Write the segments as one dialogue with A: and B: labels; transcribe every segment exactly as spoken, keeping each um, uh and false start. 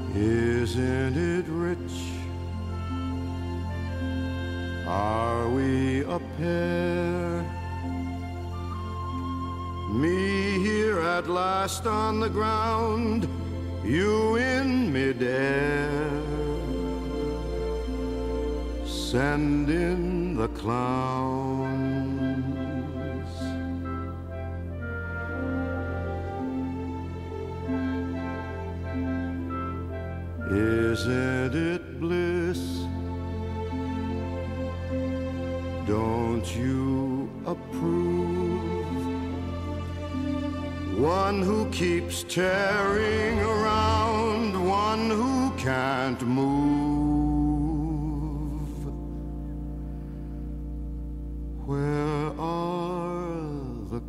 A: Isn't it rich? Are we a pair? Me here at last on the ground, you in midair. Send in the clowns. Isn't it bliss? Don't you approve? One who keeps tearing around, one who can't move. Where are the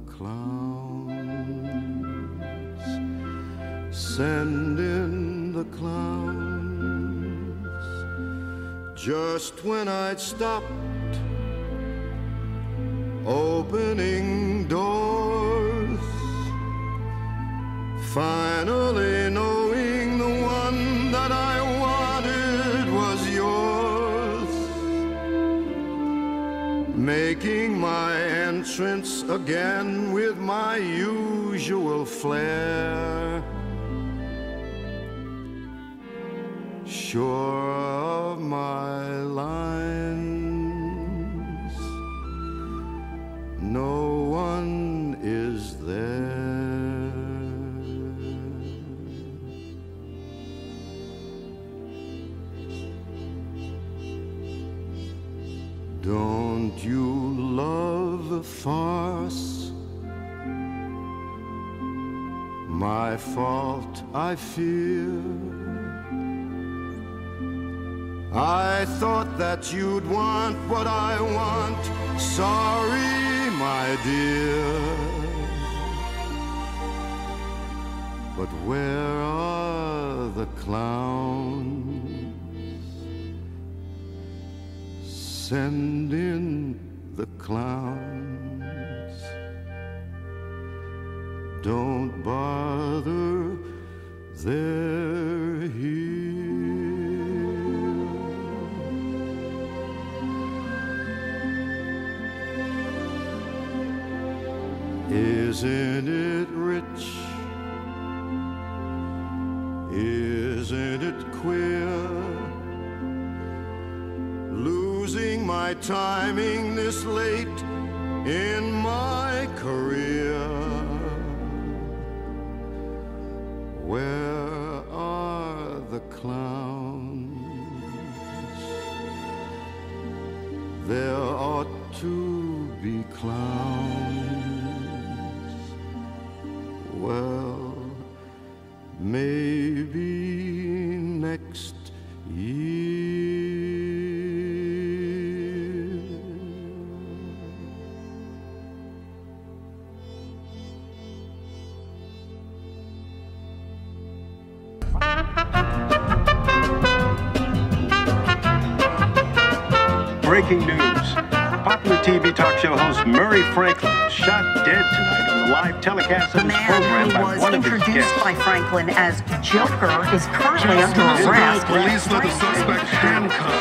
A: clowns? Send in the clowns. Just when I'd stopped opening doors, finally knowing the one that I wanted was yours, making my entrance again with my usual flair, sure of my lines, no one is there. Don't you love a farce? My fault, I fear. I thought that you'd want what I want. Sorry, my dear. But where are the clowns? Send in the clowns. Don't bother, they're here. Isn't it rich? Isn't it queer? Losing my timing this late in my career. Where are the clowns? There ought to be clowns. Well, maybe next year.
B: Breaking news. Popular T V talk show host Murray Franklin shot dead tonight on the live telecast of
C: The
B: his program
C: man
B: by
C: who was
B: one of his
C: introduced
B: guests.
C: by Franklin as Joker is currently under arrest.
D: Police let the suspect handcuffed.